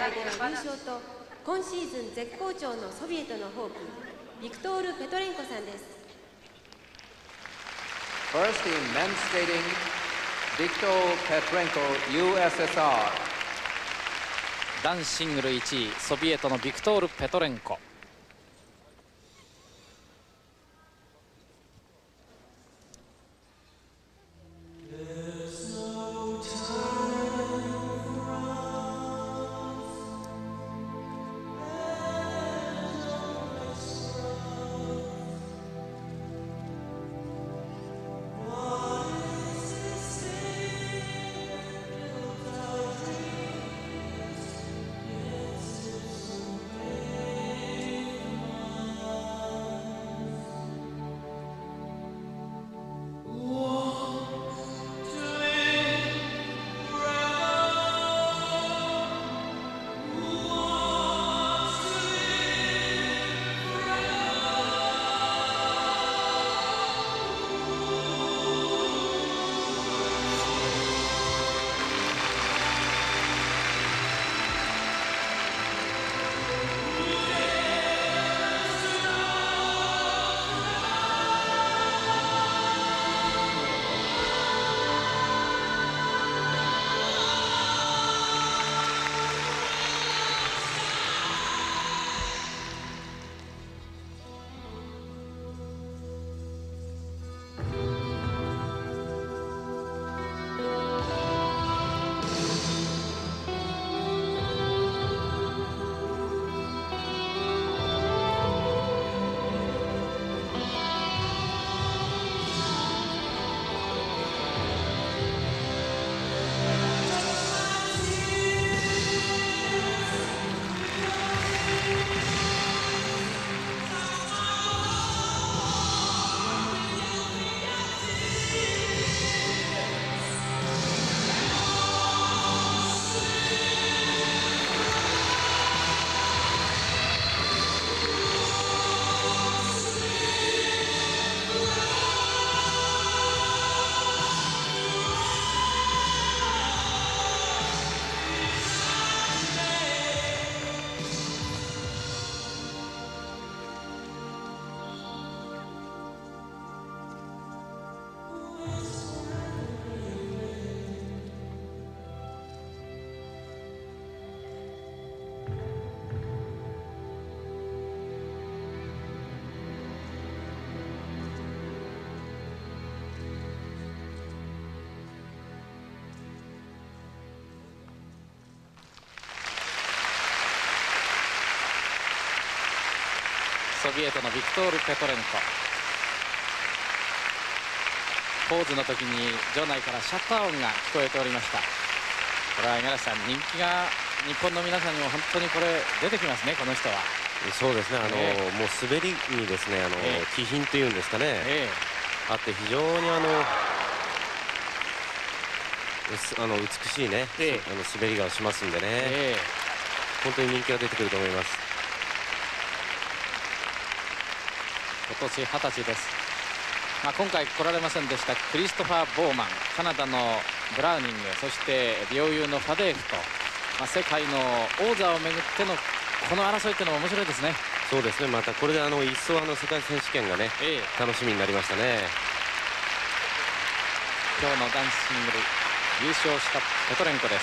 会での優勝と今シーズン絶好調のソビエトのホープビクトール・ペトレンコさんです。 First in men's skating, Viktor Petrenko, USSR. 男子シングル1位ソビエトのビクトール・ペトレンコ。ソビエトのビクトール・ペトレンコ。ポーズの時に場内からシャッター音が聞こえておりました。これは五十嵐さん、人気が日本の皆さんにも本当にこれ出てきますね、この人は。 そうですね、もう滑りにですね気品というんですかね、あって非常に美しいね、滑りがしますんでね、本当に人気が出てくると思います。 今年20歳です。今回来られませんでしたクリストファー・ボーマン、カナダのブラウニング、そして両雄のファデーフと、世界の王座をめぐってのこの争いっていうのも面白いですね。 そうですね、またこれで一層世界選手権がね、楽しみになりましたね。 今日の男子シングル優勝したペトレンコです。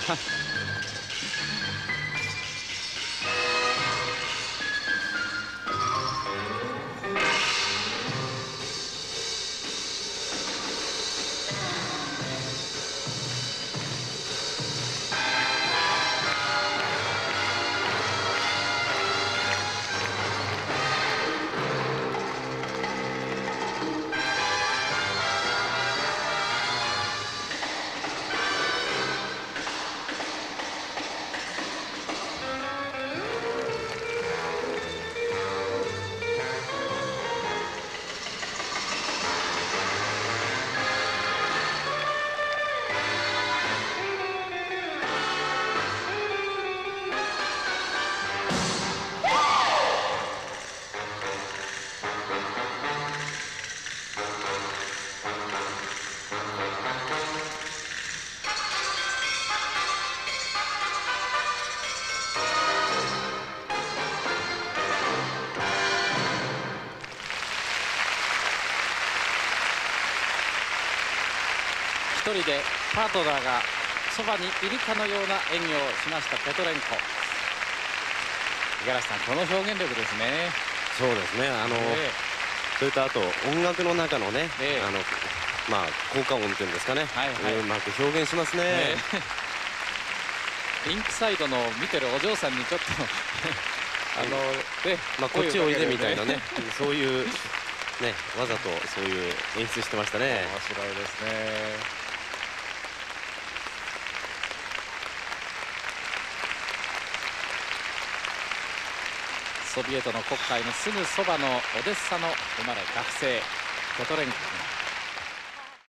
一人でパートナーがそばにいるかのような演技をしましたペトレンコ。五十嵐さん、この表現力ですね。 そうですね。それとあと音楽の中のね、まあ効果音っていうんですかね、うまく表現しますね。 リンクサイドの見てるお嬢さんにちょっとまあこっちおいでみたいなね、そういうね、わざとそういう演出してましたね。 面白いですね。ソビエトの国会のすぐそばのオデッサの生まれ学生ペトレンコ。